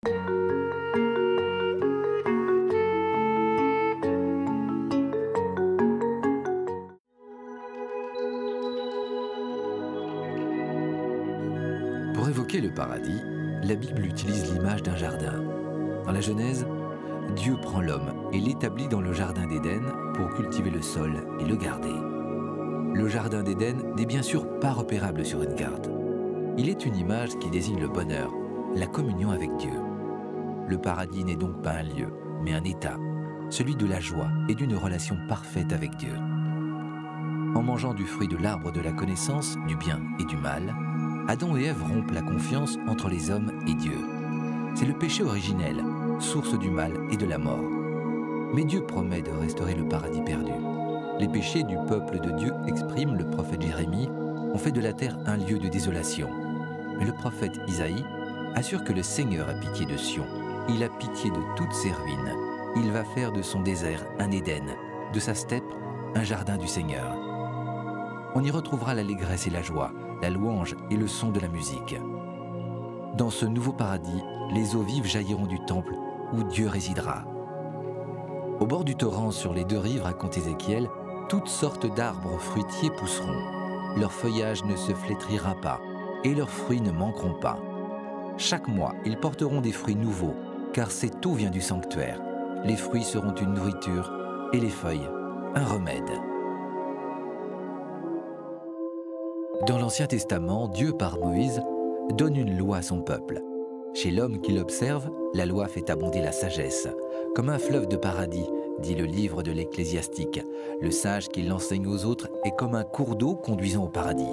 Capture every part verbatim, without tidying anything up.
Pour évoquer le paradis, la Bible utilise l'image d'un jardin. Dans la Genèse, Dieu prend l'homme et l'établit dans le jardin d'Éden pour cultiver le sol et le garder. Le jardin d'Éden n'est bien sûr pas repérable sur une carte. Il est une image qui désigne le bonheur, la communion avec Dieu. Le paradis n'est donc pas un lieu, mais un état, celui de la joie et d'une relation parfaite avec Dieu. En mangeant du fruit de l'arbre de la connaissance, du bien et du mal, Adam et Ève rompent la confiance entre les hommes et Dieu. C'est le péché originel, source du mal et de la mort. Mais Dieu promet de restaurer le paradis perdu. Les péchés du peuple de Dieu, exprime le prophète Jérémie, ont fait de la terre un lieu de désolation. Mais le prophète Isaïe assure que le Seigneur a pitié de Sion. Il a pitié de toutes ses ruines. Il va faire de son désert un Éden, de sa steppe un jardin du Seigneur. On y retrouvera l'allégresse et la joie, la louange et le son de la musique. Dans ce nouveau paradis, les eaux vives jailliront du temple où Dieu résidera. Au bord du torrent, sur les deux rives, raconte Ézéchiel, toutes sortes d'arbres fruitiers pousseront. Leur feuillage ne se flétrira pas et leurs fruits ne manqueront pas. Chaque mois, ils porteront des fruits nouveaux, car cette eau vient du sanctuaire. Les fruits seront une nourriture et les feuilles, un remède. Dans l'Ancien Testament, Dieu, par Moïse, donne une loi à son peuple. Chez l'homme qui l'observe, la loi fait abonder la sagesse. Comme un fleuve de paradis, dit le livre de l'Ecclésiastique. Le sage qui l'enseigne aux autres est comme un cours d'eau conduisant au paradis.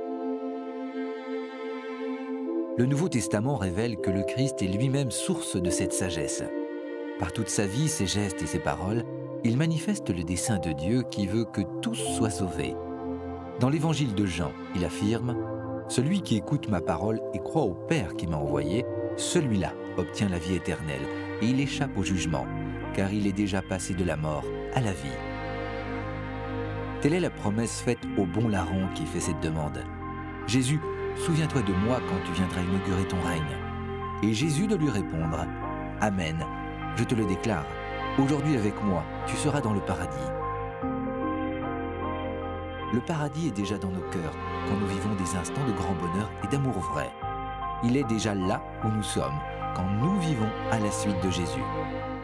Le Nouveau Testament révèle que le Christ est lui-même source de cette sagesse. Par toute sa vie, ses gestes et ses paroles, il manifeste le dessein de Dieu qui veut que tous soient sauvés. Dans l'évangile de Jean, il affirme « Celui qui écoute ma parole et croit au Père qui m'a envoyé, celui-là obtient la vie éternelle et il échappe au jugement, car il est déjà passé de la mort à la vie. » Telle est la promesse faite au bon larron qui fait cette demande. « Jésus, souviens-toi de moi quand tu viendras inaugurer ton règne. » Et Jésus de lui répondre « Amen, je te le déclare, aujourd'hui avec moi, tu seras dans le paradis. » Le paradis est déjà dans nos cœurs quand nous vivons des instants de grand bonheur et d'amour vrai. Il est déjà là où nous sommes quand nous vivons à la suite de Jésus.